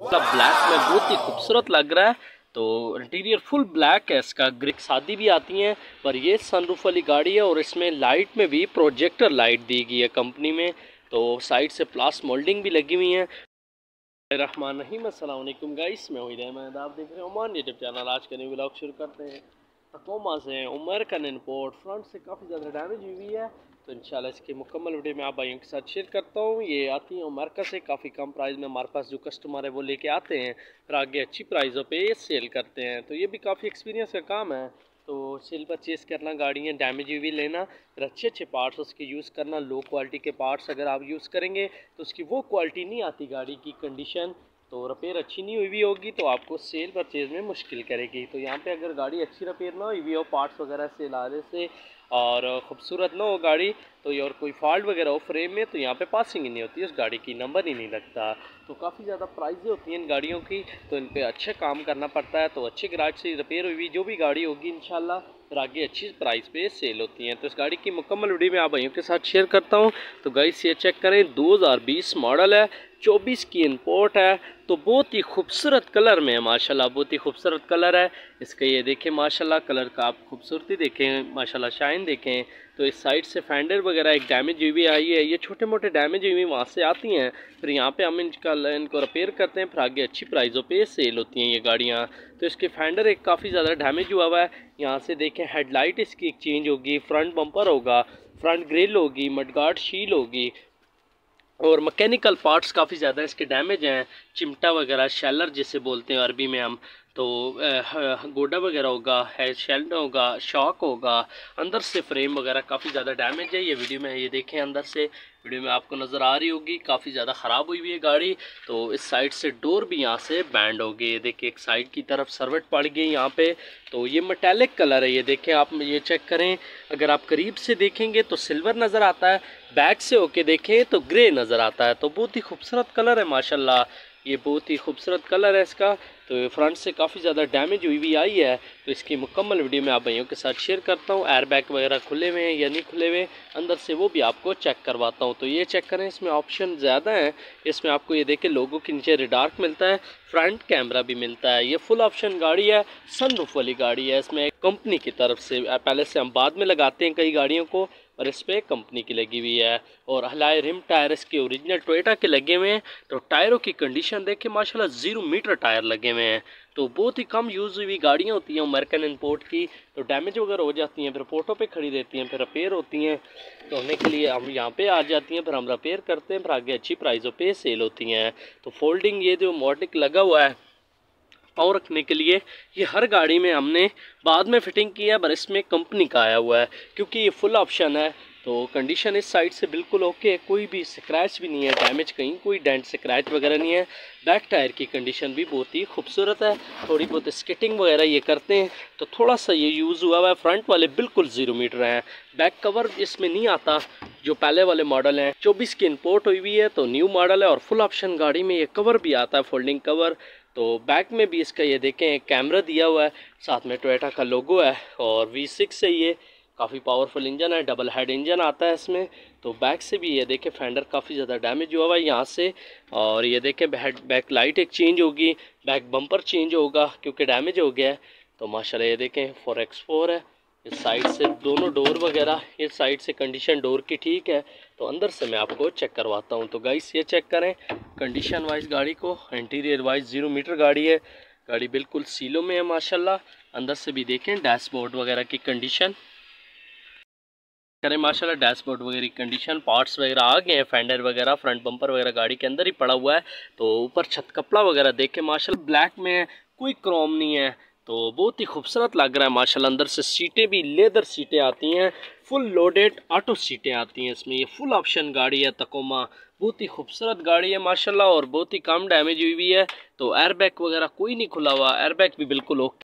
Black में बहुत ही खूबसूरत लग रहा है। तो इंटीरियर फुल ब्लैक है इसका, ग्रिक शादी भी आती हैं, पर ये सनरूफ वाली गाड़ी है और इसमें लाइट में भी प्रोजेक्टर लाइट दी गई है कंपनी में। तो साइड से प्लास मोल्डिंग भी लगी हुई है। रहमान रहीम, अस्सलाम वालेकुम गाइस, मैं वहीद अहमद, आप देख रहे हैं ओमान यूट्यूब चैनल। आज का न्यू व्लॉग शुरू करते हैं। तकोमा से अमेरिकन इंपोर्ट फ्रंट से काफ़ी ज़्यादा डैमेज हुई है, तो इंशाल्लाह इसकी मुकम्मल वीडियो में आप भाइयों के साथ शेयर करता हूँ। ये आती है अमेरिका से, काफ़ी कम प्राइस में हमारे पास जो कस्टमर है वो लेके आते हैं, फिर आगे अच्छी प्राइसों पे ये सेल करते हैं। तो ये भी काफ़ी एक्सपीरियंस का काम है। तो सेल परचेज़ करना, गाड़ियाँ डैमेज हुई लेना, फिर अच्छे अच्छे पार्ट्स उसके यूज़ करना। लो क्वालिटी के पार्ट्स अगर आप यूज़ करेंगे तो उसकी वो क्वालिटी नहीं आती, गाड़ी की कंडीशन तो रिपेयर अच्छी नहीं हुई होगी तो आपको सेल परचेज़ में मुश्किल करेगी। तो यहाँ पे अगर गाड़ी अच्छी रिपेयर ना हुई हो, पार्ट्स वगैरह से लाने से, और ख़ूबसूरत ना हो गाड़ी, तो ये और कोई फॉल्ट वगैरह हो फ्रेम में, तो यहाँ पे पासिंग ही नहीं होती, उस गाड़ी की नंबर ही नहीं लगता। तो काफ़ी ज़्यादा प्राइसें होती हैं इन गाड़ियों की, तो इन पर अच्छा काम करना पड़ता है। तो अच्छे गैराज से रिपेयर हुई जो भी गाड़ी होगी इंशाल्लाह फिर आगे अच्छी प्राइस पे सेल होती हैं। तो इस गाड़ी की मुकम्मल वीडियो में आप भाइयों के साथ शेयर करता हूँ। तो गाइस ये चेक करें, 2020 मॉडल है, 24 की इंपोर्ट है। तो बहुत ही खूबसूरत कलर में है माशाल्लाह, बहुत ही खूबसूरत कलर है इसका। ये देखें माशाल्लाह, कलर का आप खूबसूरती देखें माशाल्लाह, शाइन देखें। तो इस साइड से फेंडर वगैरह एक डैमेज हुई आई है, ये छोटे मोटे डैमेज हुई वहाँ से आती हैं, फिर यहाँ पे हम इनको रिपेयर करते हैं, फिर आगे अच्छी प्राइसों पे सेल होती हैं ये गाड़ियाँ। तो इसके फेंडर एक काफ़ी ज़्यादा डैमेज हुआ है, यहाँ से देखें हेडलाइट इसकी एक्सचेंज होगी, फ्रंट बम्पर होगा, फ्रंट ग्रिल होगी, मडगार्ड शील होगी, और मैकेनिकल पार्ट्स काफ़ी ज़्यादा इसके डैमेज हैं। चिमटा वगैरह, शेलर जिसे बोलते हैं अरबी में हम, तो गोडा वगैरह होगा, है शेल्ड होगा, शॉक होगा, अंदर से फ्रेम वगैरह काफ़ी ज़्यादा डैमेज है। ये वीडियो में ये देखें, अंदर से वीडियो में आपको नज़र आ रही होगी, काफ़ी ज़्यादा ख़राब हुई हुई है गाड़ी। तो इस साइड से डोर भी यहाँ से बैंड हो गई, देखिए एक साइड की तरफ सर्वट पड़ गई यहाँ पे। तो ये मेटालिक कलर है, ये देखें आप, ये चेक करें, अगर आप करीब से देखेंगे तो सिल्वर नज़र आता है, बैक से होके देखें तो ग्रे नज़र आता है। तो बहुत ही खूबसूरत कलर है माशाल्लाह, ये बहुत ही खूबसूरत कलर है इसका। तो फ्रंट से काफ़ी ज़्यादा डैमेज हुई भी आई है, तो इसकी मुकम्मल वीडियो मैं आप भाइयों के साथ शेयर करता हूँ। एयर बैग वगैरह खुले हुए हैं या नहीं खुले हुए, अंदर से वो भी आपको चेक करवाता हूँ। तो ये चेक करें, इसमें ऑप्शन ज़्यादा हैं। इसमें आपको ये देखें, लोगों के नीचे रिडार्क मिलता है, फ्रंट कैमरा भी मिलता है। ये फुल ऑप्शन गाड़ी है, सनरूफ वाली गाड़ी है। इसमें कंपनी की तरफ से, पहले से हम बाद में लगाते हैं कई गाड़ियों को, और इस पर कंपनी की लगी हुई है। और हलाए रिम टायर इसके ओरिजिनल टोयोटा के लगे हुए हैं। तो टायरों की कंडीशन देखें माशाल्लाह, 0 मीटर टायर लगे हुए हैं। तो बहुत ही कम यूज़ हुई गाड़ियाँ होती हैं अमेरिकन इंपोर्ट की, तो डैमेज वगैरह हो जाती हैं, फिर फोटो पे खड़ी रहती हैं, फिर रिपेयर होती हैं। तो होने के लिए हम यहाँ पे आ जाती हैं, फिर हम रिपेयर करते हैं, फिर आगे अच्छी प्राइसों पे सेल होती हैं। तो फोल्डिंग ये जो मोटिक लगा हुआ है पाँव रखने के लिए, ये हर गाड़ी में हमने बाद में फिटिंग की है, पर इसमें कंपनी का आया हुआ है क्योंकि ये फुल ऑप्शन है। तो कंडीशन इस साइड से बिल्कुल ओके है, कोई भी स्क्रैच भी नहीं है, डैमेज कहीं कोई डेंट स्क्रैच वगैरह नहीं है। बैक टायर की कंडीशन भी बहुत ही खूबसूरत है, थोड़ी बहुत स्किटिंग वगैरह ये करते हैं तो थोड़ा सा ये यूज़ हुआ है। फ्रंट वाले बिल्कुल 0 मीटर हैं, बैक कवर इसमें नहीं आता जो पहले वाले मॉडल हैं। 24 की इंपोर्ट हुई है, तो न्यू मॉडल है, और फुल ऑप्शन गाड़ी में ये कवर भी आता है, फोल्डिंग कवर। तो बैक में भी इसका ये देखें एक कैमरा दिया हुआ है, साथ में टोयोटा का लोगो है, और V6 है, ये काफ़ी पावरफुल इंजन है, डबल हेड इंजन आता है इसमें। तो बैक से भी ये देखें फेंडर काफ़ी ज़्यादा डैमेज हुआ हुआ है यहाँ से, और ये देखें बैक लाइट एक चेंज होगी, बैक बम्पर चेंज होगा क्योंकि डैमेज हो गया है। तो माशाल्लाह ये देखें 4x4 है। इस साइड से दोनों डोर वगैरह, इस साइड से कंडीशन डोर की ठीक है। तो अंदर से मैं आपको चेक करवाता हूँ। तो गाइस ये चेक करें कंडीशन वाइज गाड़ी को, इंटीरियर वाइज 0 मीटर गाड़ी है, गाड़ी बिल्कुल सीलों में है माशाल्लाह। अंदर से भी देखें डैशबोर्ड वगैरह की कंडीशन करें माशाल्लाह, डैशबोर्ड वगैरह की कंडीशन, पार्ट्स वगैरह आ गए हैं, फेंडर वगैरह, फ्रंट बम्पर वगैरह गाड़ी के अंदर ही पड़ा हुआ है। तो ऊपर छत कपड़ा वगैरह देखें माशाल्लाह, ब्लैक में है, कोई क्रोम नहीं है, तो बहुत ही खूबसूरत लग रहा है माशाल्लाह। अंदर से सीटें भी लेदर सीटें आती हैं, फुल लोडेड ऑटो सीटें आती हैं इसमें। ये फुल ऑप्शन गाड़ी है तकोमा, बहुत ही खूबसूरत गाड़ी है माशाल्लाह, और बहुत ही कम डैमेज हुई है। तो एयरबैग वगैरह कोई नहीं खुला हुआ, एयरबैग भी बिल्कुल ओके।